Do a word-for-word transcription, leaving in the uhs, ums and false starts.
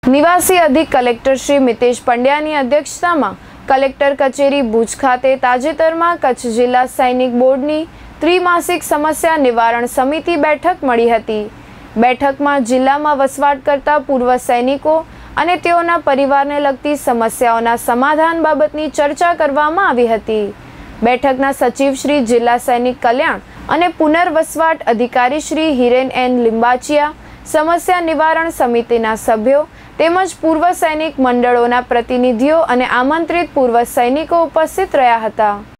નિવાસી અધિક કલેક્ટર શ્રી મિતેશ પંડ્યાની અધ્યક્ષતામાં કલેક્ટર કચેરી ભુજ ખાતે તાજેતરમાં કચ્છ જિલ્લા સૈનિક બોર્ડની ત્રિમાસિક સમસ્યા નિવારણ સમિતિ બેઠક મળી હતી। બેઠકમાં જિલ્લામાં વસવાટ કરતા પૂર્વ સૈનિકો અને તેઓના પરિવારને લગતી સમસ્યાઓના સમાધાન બાબતની ચર્ચા કરવામાં આવી હતી। બેઠકના સચિવ શ્રી જિલ્લા સૈનિક કલ્યાણ અને પુનર્વસવાટ અધિકારી શ્રી હિરેન એન લિંબાચિયા, સમસ્યા નિવારણ સમિતિના સભ્યો તેમજ પૂર્વ સૈનિક મંડળોના પ્રતિનિધિઓ અને આમંત્રિત પૂર્વ સૈનિકો ઉપસ્થિત રહ્યા હતા।